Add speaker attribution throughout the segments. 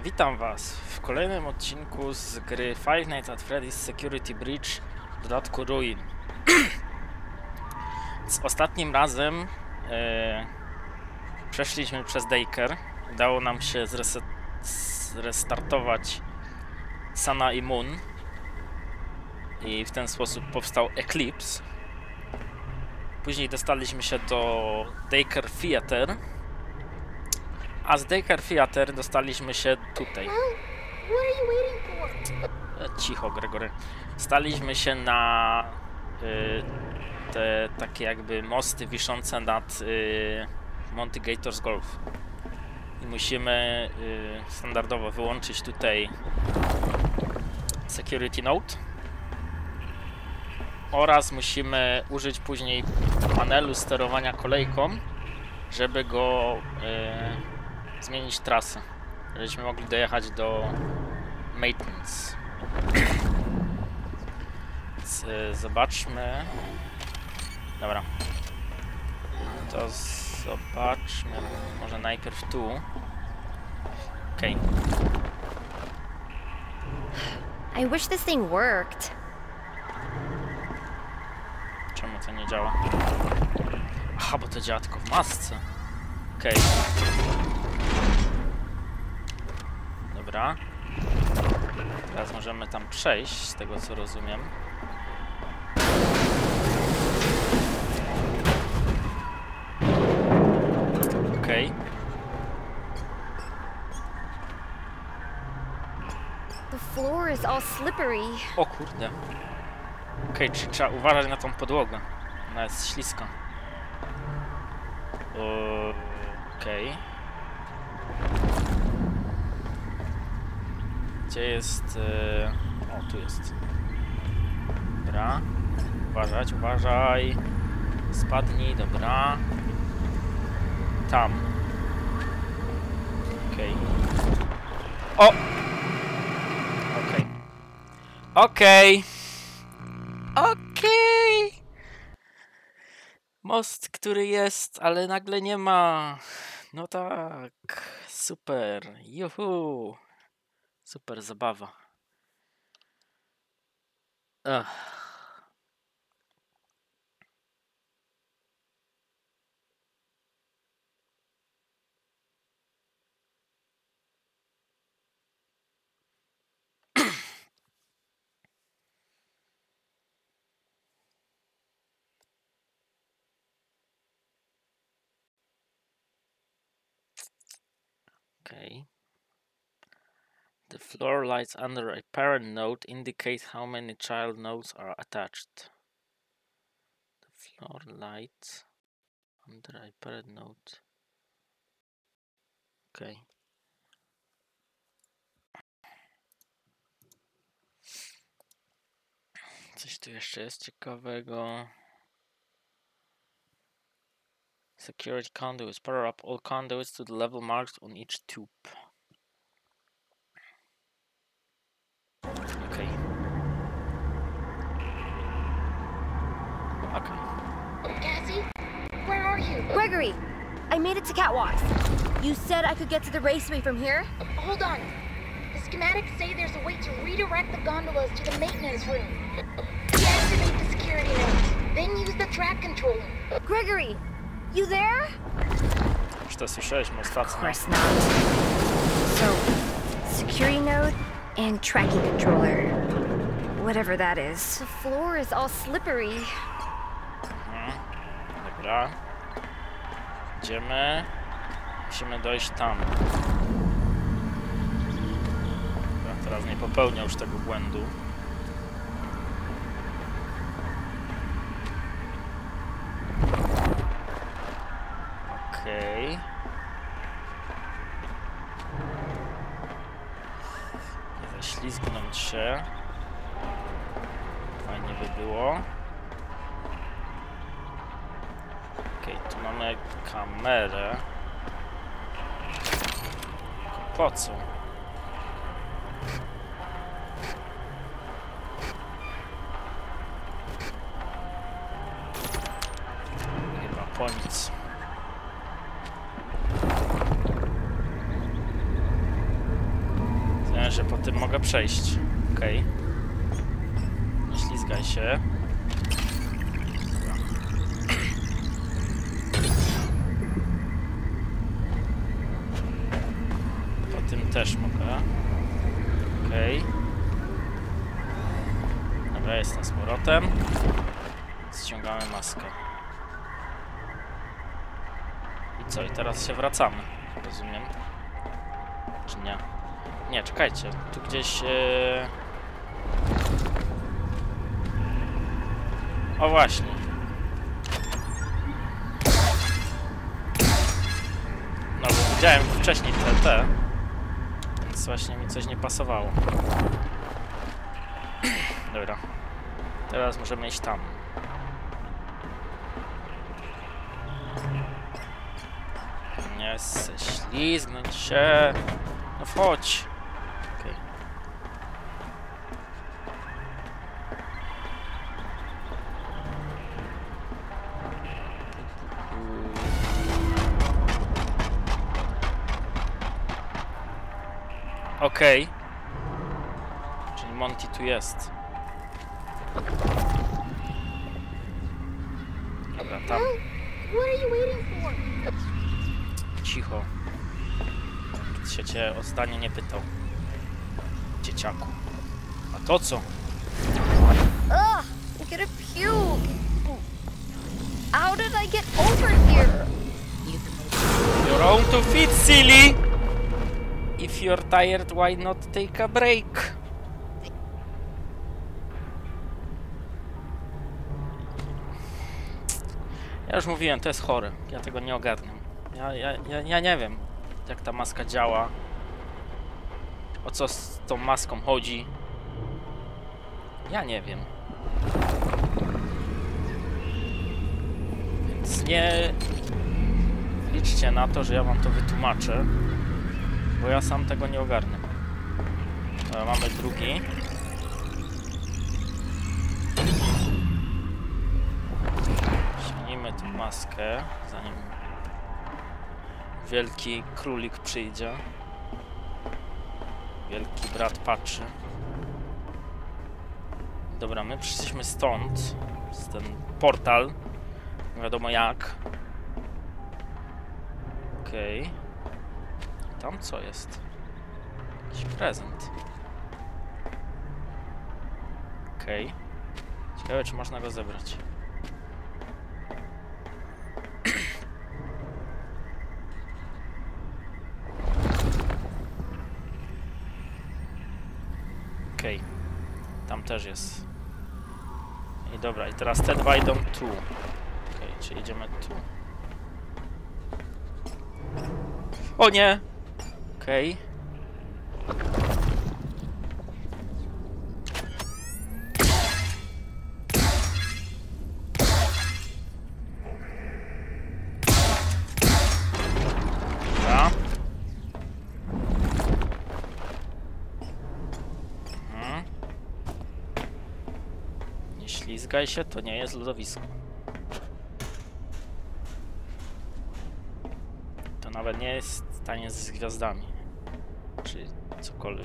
Speaker 1: Witam Was w kolejnym odcinku z gry Five Nights at Freddy's Security Breach w dodatku Ruin. Z ostatnim razem przeszliśmy przez Daycare. Udało nam się zrestartować Sana i Moon i w ten sposób powstał Eclipse. Później dostaliśmy się do Daycare Theater, a z Daycare Theater dostaliśmy się tutaj. Cicho, Gregory. Staliśmy się na te takie jakby mosty wiszące nad Monty Gators Golf. I musimy standardowo wyłączyć tutaj Security Node. Oraz musimy użyć później panelu sterowania kolejką, żeby go zmienić trasę, żebyśmy mogli dojechać do maintenance. Więc zobaczmy. Dobra. To zobaczmy. Może najpierw tu. Okej.
Speaker 2: I wish this thing worked.
Speaker 1: Czemu to nie działa? Aha, bo to działa tylko w masce. Okej. Dobra. Teraz możemy tam przejść, z tego co rozumiem. Okej.
Speaker 2: The floor is all slippery.
Speaker 1: O kurde. Okej, czyli trzeba uważać na tą podłogę. Ona jest śliska. Okej. Gdzie jest... O, tu jest. Dobra. Uważać, uważaj. Spadnij, dobra. Tam. Okej. O! Okej. Okej. Okej. Most, który jest, ale nagle nie ma. No tak. Super. Juhu. Super zabawa. Ach. Okay. The floor lights under a parent node indicate how many child nodes are attached. The floor lights under a parent node. Okay. Coś tu jeszcze jest ciekawego. Security conduits. Power up all conduits to the level marked on each tube. Okay. Okay.
Speaker 3: Cassie, where are you?
Speaker 2: Gregory, I made it to Catwalks. You said I could get to the raceway from here?
Speaker 3: Hold on. The schematics say there's a way to redirect the gondolas to the maintenance room. Deactivate the security node, then use the track controller.
Speaker 2: Gregory, you there?
Speaker 1: Już to słyszeliśmy
Speaker 2: Of
Speaker 1: ostatnio.
Speaker 2: course not. So, security node and tracking controller. Whatever that is. The floor is all slippery.
Speaker 1: Dobra. Idziemy. Musimy dojść tam. Dobra, teraz nie popełnię już tego błędu. Okej. Nie ześlizgnąć się. Fajnie by było. Okej, tu mamy kamerę. Po co? Chyba po nic. że po tym mogę przejść. Okej. Nie ślizgaj się. Po tym też mogę. Okej. Dobra, jestem z powrotem. Ściągamy maskę. I co? I teraz się wracamy. Rozumiem. Czy nie? Nie, czekajcie. Tu gdzieś... O właśnie. No bo widziałem wcześniej TT. Więc właśnie mi coś nie pasowało. Dobra. Teraz możemy iść tam. Nie chcę ślizgnąć się. No wchodź. Okej. Okej. Czyli Monty tu jest. Dobra, tam.
Speaker 3: What are you waiting for?
Speaker 1: Cicho. Nikt się cię o zdanie nie pytał. Dzieciaku. A to co?
Speaker 2: Ugh, I'm gonna puke. How did I get over here?
Speaker 1: Your own to feet, silly! If you're tired, why not take a break? Ja już mówiłem, to jest chore. Ja tego nie ogarniam. Ja nie wiem, jak ta maska działa. O co z tą maską chodzi. Ja nie wiem. Więc nie liczcie na to, że ja wam to wytłumaczę. Bo ja sam tego nie ogarnę. Dobra, mamy drugi. Ściągnijmy tę maskę, zanim wielki królik przyjdzie. Wielki brat patrzy. Dobra, my przyszliśmy stąd. Z ten portal. Nie wiadomo jak. Okej. Tam co jest? Jakiś prezent. Okej. Ciekawe, czy można go zebrać. Okej. Tam też jest. I dobra, i teraz te dwa idą tu. Okej, czyli idziemy tu. O nie! Okej. Dobra. Nie ślizgaj się, to nie jest lodowisko. To nawet nie jest taniec z gwiazdami. Czy cokolwiek.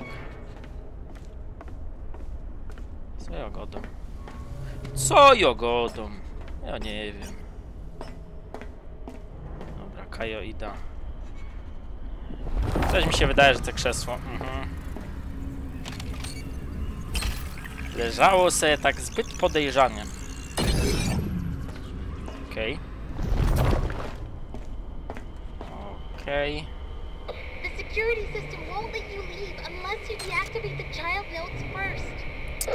Speaker 1: Co jogodą? Co jogodą? Ja nie wiem. Dobra, Kajo Ida. Coś mi się wydaje, że to krzesło. Leżało sobie tak zbyt podejrzanie. Okej. Okej.
Speaker 3: The security system won't let you leave unless you deactivate the child notes first.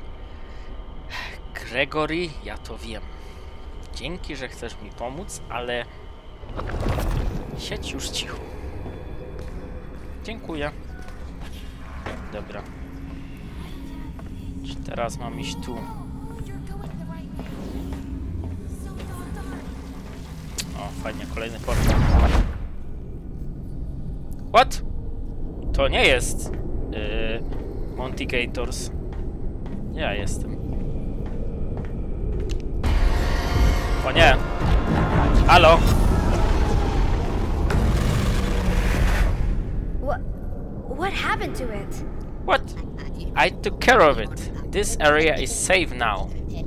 Speaker 1: Gregory, ja to wiem. Dzięki, że chcesz mi pomóc, ale siedź już cicho. Dziękuję. Dobra. Czy teraz mam iść tu? O, fajnie, kolejny portal. What? To nie jest Monty Gators. Ja jestem. O nie! Halo!
Speaker 2: What happened to it?
Speaker 1: What? I took care of it. This area is safe now.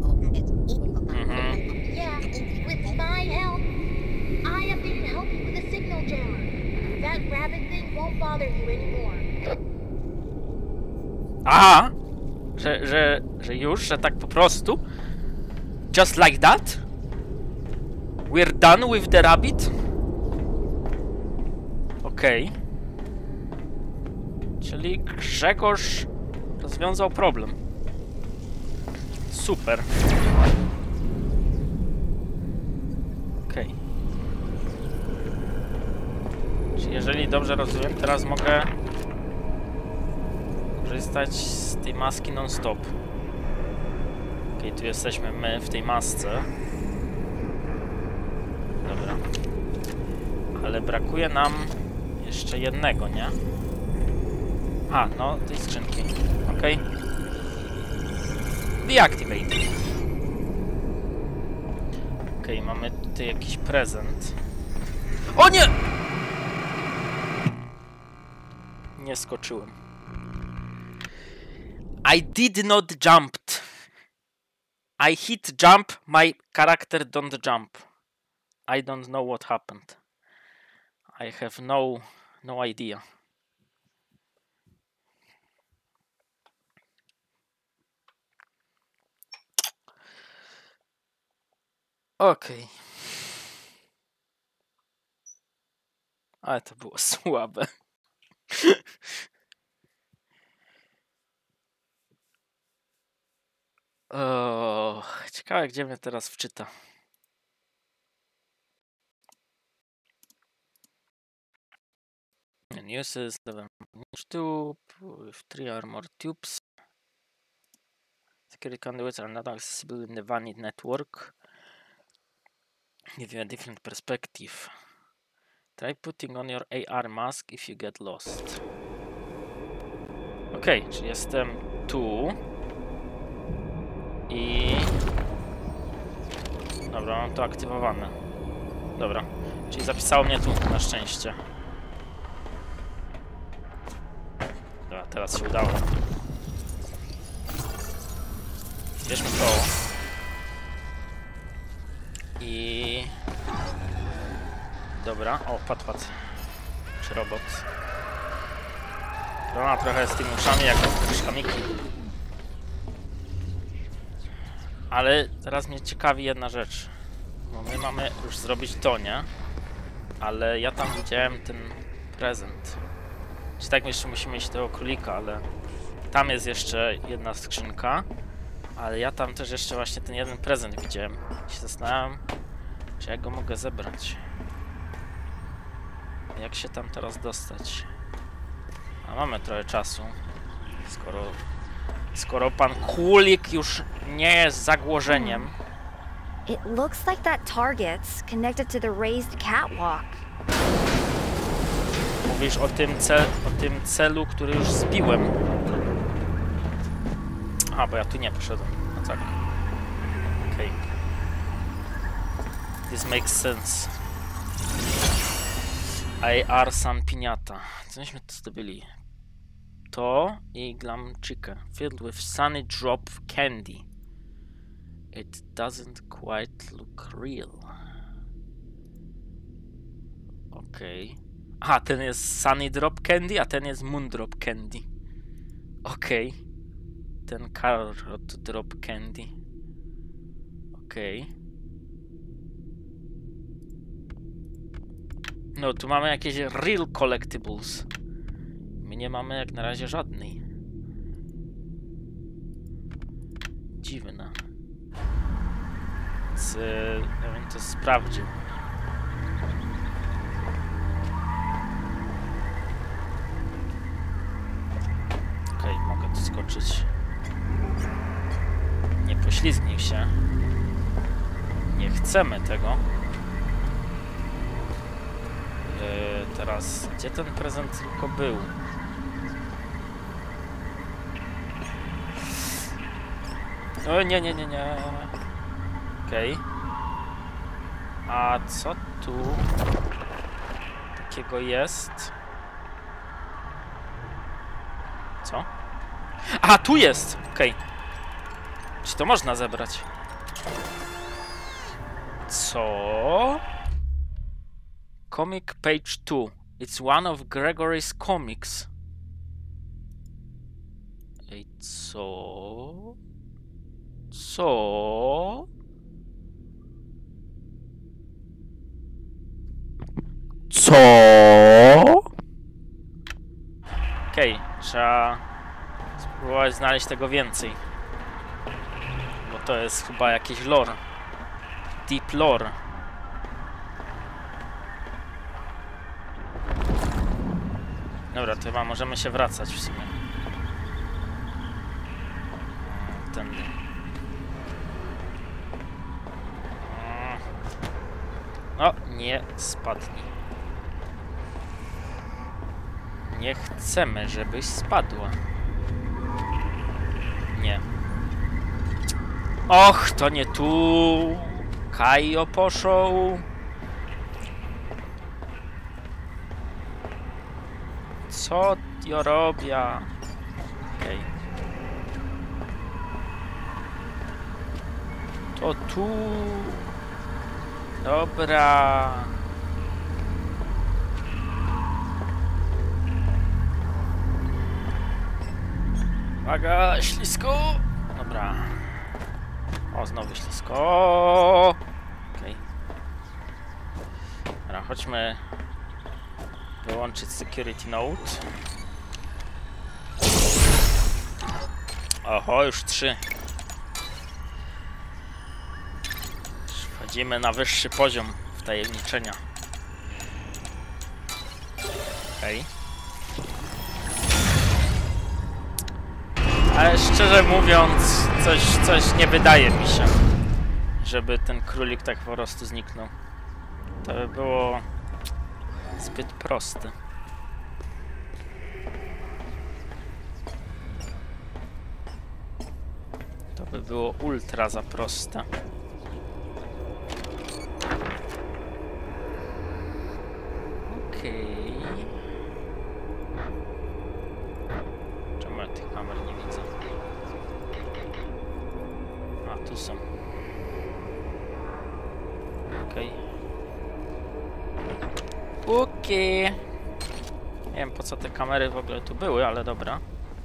Speaker 3: Yeah, with my help. I updated help you with the signal jammer. That rabbit thing won't bother you anymore.
Speaker 1: Aha! Że tak po prostu? Just like that? We're done with the rabbit? Okej. Czyli Grzegorz rozwiązał problem. Super. Okej. Czyli jeżeli dobrze rozumiem, teraz mogę korzystać z tej maski non-stop. Okej, tu jesteśmy my w tej masce. Dobra. Ale brakuje nam jeszcze jednego, nie? A, no, tej skrzynki. Okej. Deactivate. Okej, mamy tutaj jakiś prezent. O nie! Nie skoczyłem. I did not jump. I hit jump, my character don't jump. I don't know what happened. I have no idea. Okej. Ale to było słabe. O, ciekawe, gdzie mnie teraz wczyta. Uses the tube with 3 armor tubes. Security conduits are not accessible in the Vanity network. Give you a different perspective. Try putting on your AR mask if you get lost. Okej, czyli jestem tu. I... Dobra, mam to aktywowane. Dobra, czyli zapisało mnie tu, na szczęście. Dobra, teraz się udało. Bierzmy to. I... Dobra, o, padł. Czy robot. Ona trochę z tymi uszami jak szkamiki. Ale teraz mnie ciekawi jedna rzecz. Bo my mamy już zrobić to, nie? Ale ja tam widziałem ten prezent. Czy tak jeszcze musimy iść do tego królika, ale... Tam jest jeszcze jedna skrzynka. Ale ja tam też jeszcze właśnie ten jeden prezent widziałem. I się zastanawiam, czy ja go mogę zebrać. Jak się tam teraz dostać? A mamy trochę czasu. Skoro pan królik już nie jest zagrożeniem.
Speaker 2: It looks like that target's connected to the raised catwalk.
Speaker 1: Mówisz o tym celu, który już zbiłem. A, bo ja tu nie poszedłem. No tak. Okej. This makes sense. AR San Piniata. Co myśmy tu zdobyli? To i Glam Chica. Filled with sunny drop candy. It doesn't quite look real. Okej. Aha, ten jest Sunny Drop Candy, a ten jest Moon Drop Candy. Okej. Ten Carrot Drop Candy. Okej. No, tu mamy jakieś Real Collectibles. My nie mamy jak na razie żadnej. Dziwne. Więc ja bym to sprawdził. Okej, mogę tu skoczyć. Nie poślizgnij się. Nie chcemy tego. Teraz, gdzie ten prezent tylko był? O, nie. Okej. A co tu takiego jest? Co? Aha, tu jest! Okej. Czy to można zebrać? Co? Comic page 2. It's one of Gregory's comics. Ej, co? Co? Co? Okej, trzeba spróbować znaleźć tego więcej. Bo to jest chyba jakieś lore. Deep lore. Dobra, to chyba możemy się wracać w sumie. Tędy. O, nie spadnij. Nie chcemy, żebyś spadła. Nie. Och, to nie tu. Kajo poszł. Co ja robię? Okej. To tu. Dobra. Uwaga, ślisko. Dobra. O, znowu ślisko. Okej. Dobra, chodźmy wyłączyć security node. Oho, już 3. Wchodzimy na wyższy poziom wtajemniczenia. Okej. Ale szczerze mówiąc, coś nie wydaje mi się, żeby ten królik tak po prostu zniknął. To by było zbyt proste. To by było ultra za proste. Okej. Czemu ja tych kamer nie widzę? A, tu są. Okej. Okej. Nie wiem, po co te kamery w ogóle tu były, ale dobra.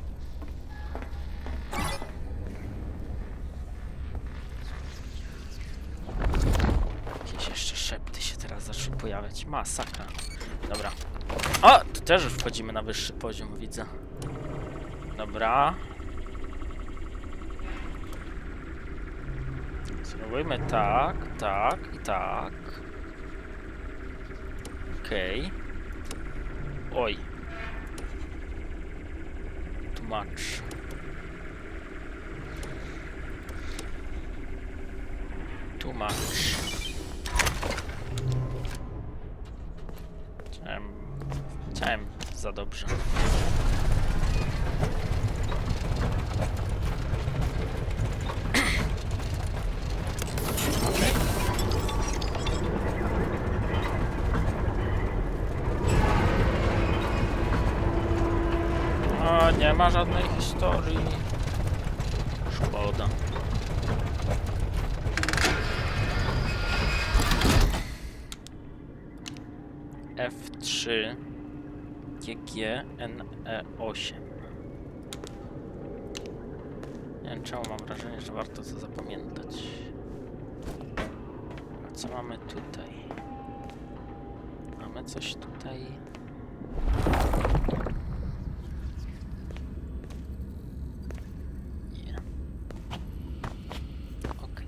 Speaker 1: Jakieś jeszcze szepty się teraz zaczną pojawiać. Masakra. Dobra. O! Tu też już wchodzimy na wyższy poziom, widzę. Dobra. Spróbujmy tak, tak i tak. Okej. Oj. Tłumacz. Tłumacz. Chciałem za dobrze. O, nie ma żadnej historii. Szkoda. F3 GG NE8. Nie wiem czemu mam wrażenie, że warto to zapamiętać. A co mamy tutaj? Mamy coś tutaj. Nie. Okej.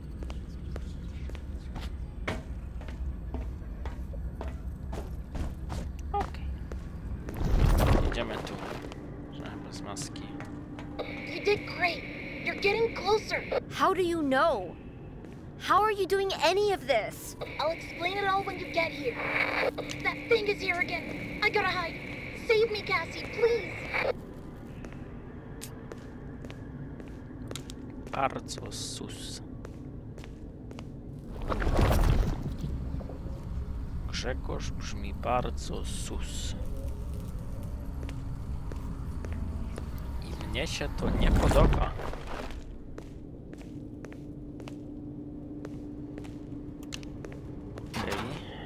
Speaker 1: Okej. Jedziemy tu. Bez maski.
Speaker 3: You did great. You're getting closer.
Speaker 2: How do you know? How are you doing any of this?
Speaker 3: I'll explain it all when you get here. That thing is here again. I gotta hide. Save me, Cassie, please.
Speaker 1: Bardzo sus. Grzegorz brzmi bardzo sus. I Mnie się to nie podoba. Okej.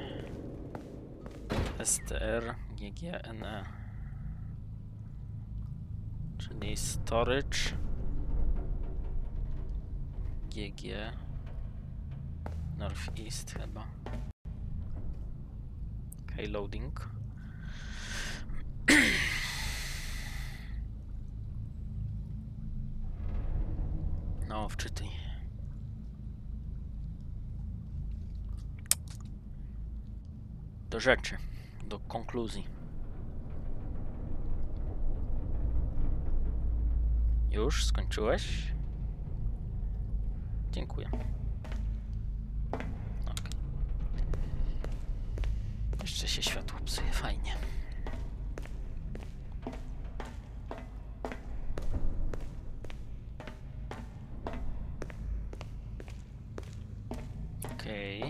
Speaker 1: STR GGNE. Czyli storage GG Northeast chyba. Okej, loading. No, wczytuj. Do rzeczy, do konkluzji. Już skończyłeś? Dziękuję. Okay. Jeszcze się światło psuje, fajnie. Okej.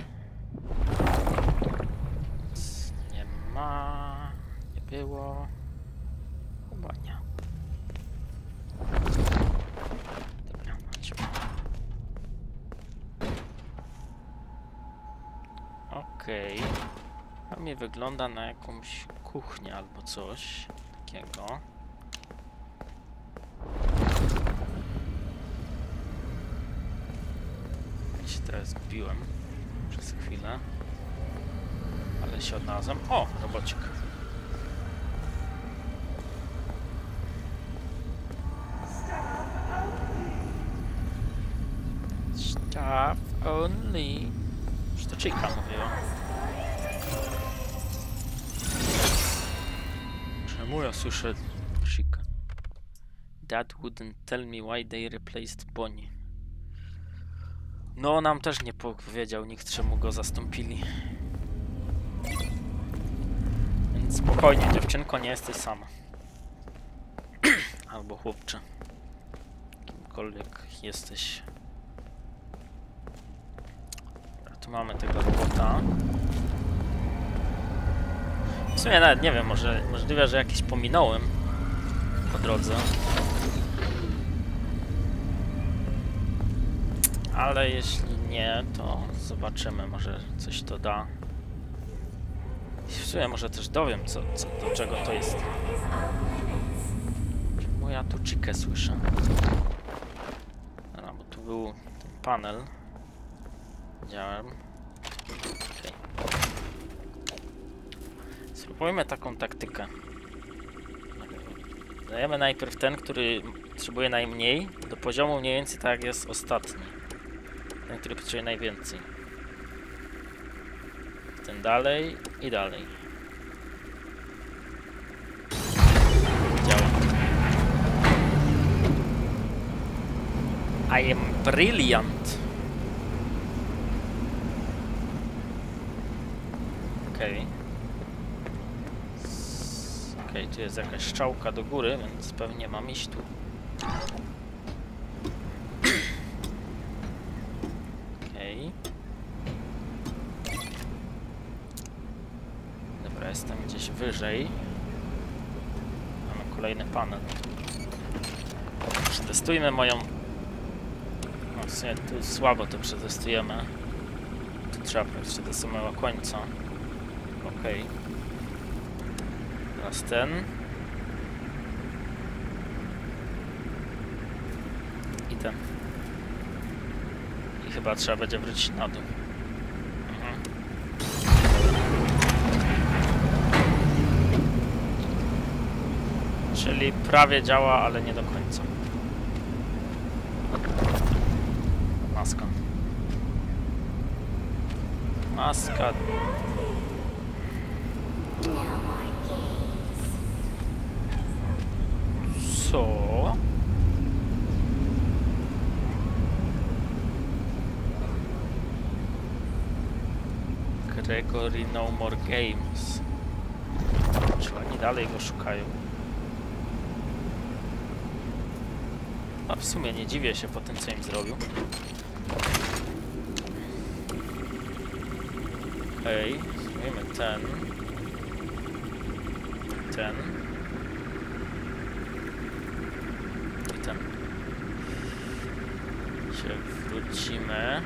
Speaker 1: Nie ma... Nie było... Chyba nie. Dobra, chodźmy. Okej. To mi wygląda na jakąś kuchnię albo coś takiego. Ja się teraz zgubiłem przez chwilę. Ale się odnalazłem. O! Robocik. Staff only. Już to Chica mówiła. Czemu ja słyszę Chica? Dad wouldn't tell me why they replaced Bonnie. No, nam też nie powiedział nikt, czemu go zastąpili. Więc spokojnie, dziewczynko, nie jesteś sama. Albo chłopcze. Kimkolwiek jesteś. Dobra, tu mamy tego robota. W sumie nawet nie wiem, możliwe, że jakiś pominąłem po drodze. Ale jeśli nie, to zobaczymy, może coś to da. W sumie może też dowiem, do czego to jest. Czemu ja tu Chikę słyszę? Dobra, bo tu był ten panel. Widziałem. Okay. Spróbujmy taką taktykę. Dajemy najpierw ten, który potrzebuje najmniej, do poziomu mniej więcej tak jak jest ostatni. Ten, który potrzebuje najwięcej. Ten dalej i dalej. Działa. I am brilliant. Okej. Okej, tu jest jakaś strzałka do góry, więc pewnie mam iść tu. Okej. Dobra, jestem gdzieś wyżej. Mamy kolejny panel. Przetestujmy moją... No w sumie tu słabo to przetestujemy. Tu trzeba jeszcze do samego końca. Okej. Teraz ten. I ten. I chyba trzeba będzie wrócić na dół. Czyli prawie działa, ale nie do końca. Maska. Maska. Co? Gregory No More Games. Czy oni dalej go szukają? A w sumie nie dziwię się po tym, co im zrobił. Okej, zmienimy ten. Się wrócimy.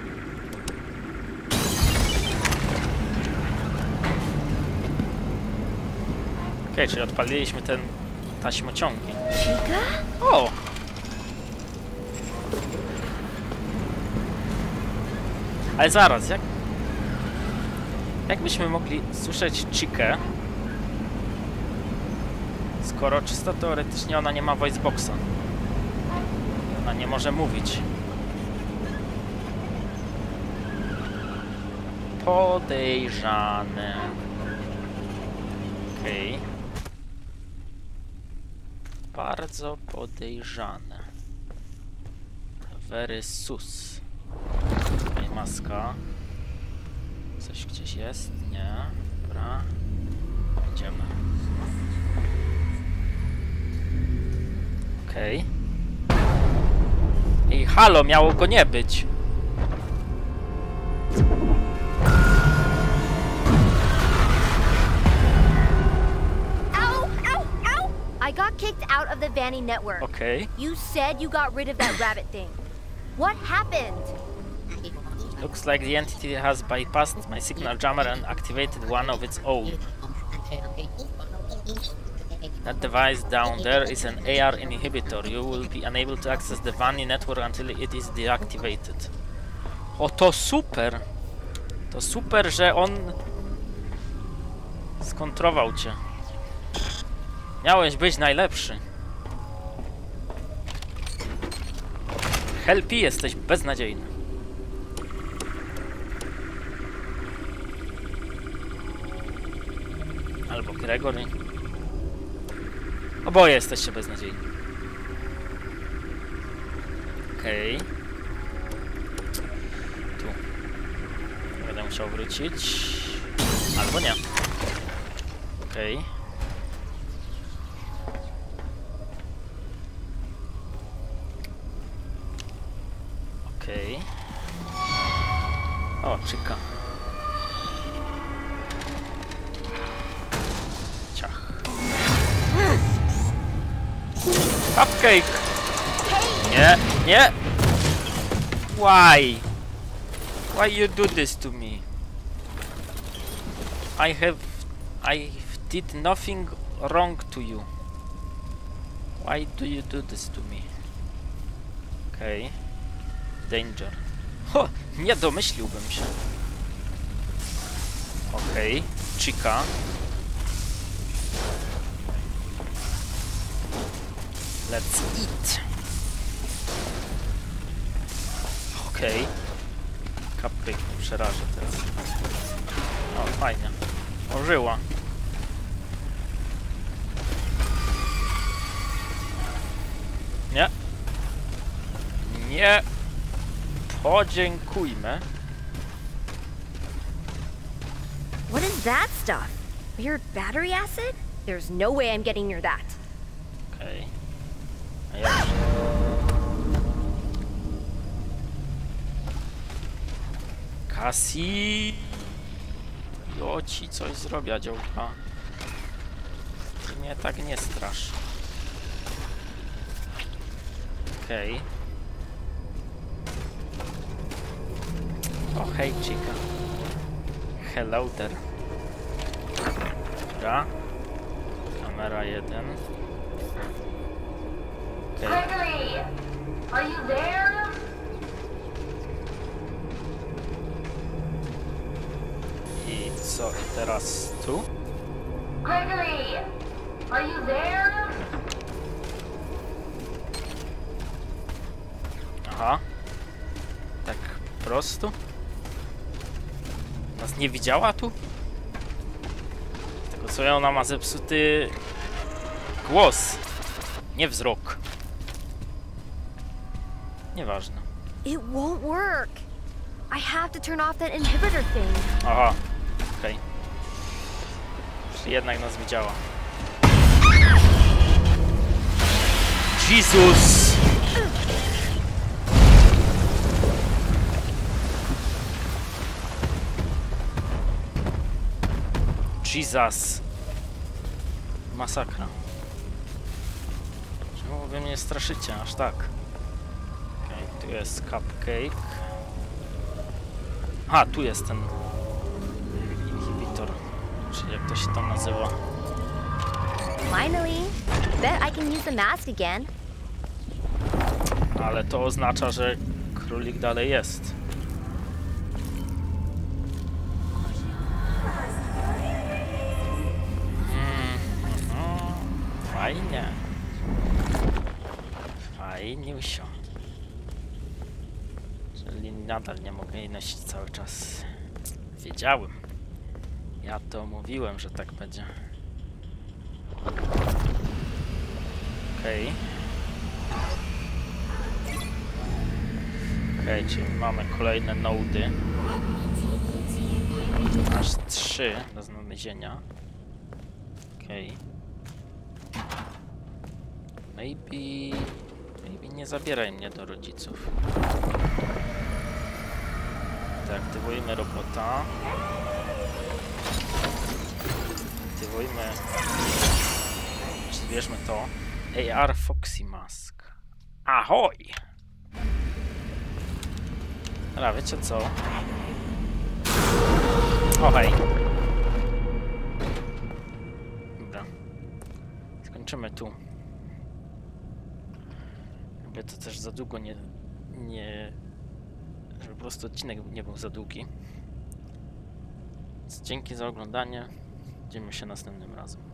Speaker 1: Okej, czyli odpaliliśmy ten taśmociągi.
Speaker 2: Chica?
Speaker 1: O! Ale zaraz, jak byśmy mogli słyszeć Chikę, skoro czysto teoretycznie ona nie ma voiceboxa? Ona nie może mówić. Podejrzane. Okej. Bardzo podejrzane. Very sus. Tutaj maska. Coś gdzieś jest? Nie. Dobra. Idziemy. Okej. Ej, halo, miało go nie być.
Speaker 2: I got kicked out of the Vanny network.
Speaker 1: Okej.
Speaker 2: You said you got rid of that rabbit thing. What happened?
Speaker 1: Looks like the entity has bypassed my signal jammer and activated one of its own. That device down there is an AR inhibitor. You will be unable to access the Vanny network until it is deactivated. O, to super! To super, że on skontrował cię. Miałeś być najlepszy. Helpy, jesteś beznadziejny. Albo Gregory. Oboje jesteście beznadziejni. Okej. Tu. Będę musiał wrócić. Albo nie. Okej. Okej. O, Chica. Ciach. Cupcake! Nie, nie! Why? Why you do this to me? I did nothing wrong to you. Why do you do this to me? Okay. Danger. Ho! Nie domyśliłbym się. Okej. Chica. Let's eat. Okej. Cupcake mnie przeraża teraz. O, fajnie. Ożyła. Nie. Nie. Podziękujmy.
Speaker 2: What is that stuff? Weird battery acid? There's no way I'm getting near that.
Speaker 1: Okej. A jak? Cassie. Jo, ci coś zrobię, działka. Ty mnie tak nie strasz. Okej. O, hej, chica. Hello there. Dobra. Kamera 1. Okej.
Speaker 3: Gregory, are you there?
Speaker 1: I co? I teraz tu?
Speaker 3: Gregory, are you there?
Speaker 1: Aha. Tak prosto? Nas nie widziała tu? Tego co ona ma zepsuty głos, nie wzrok. Nieważne.
Speaker 2: It won't work. I have to turn off that inhibitor thing.
Speaker 1: Aha. Okej. Czyli jednak nas widziała. Jezus! Jesus! Masakra. Czemu wy mnie straszycie aż tak? Okej, Tu jest cupcake. A, tu jest ten inhibitor, czyli jak to się tam nazywa.
Speaker 2: Finally! Bet I can use the mask again.
Speaker 1: Ale to oznacza, że królik dalej jest. Fajnie. Fajniusio. Czyli nadal nie mogę jej nosić cały czas. Wiedziałem. Ja to mówiłem, że tak będzie. Okej. Okej, czyli mamy kolejne nody. Aż 3 do znalezienia. Okej. Maybe nie zabieraj mnie do rodziców. Aktywujmy robota. Aktywujmy... Zbierzmy to. AR Foxy Mask. Ahoj! Dobra, wiecie co? O hej. Dobra. Skończymy tu. Jakby to też za długo żeby po prostu odcinek nie był za długi. Więc dzięki za oglądanie. Widzimy się następnym razem.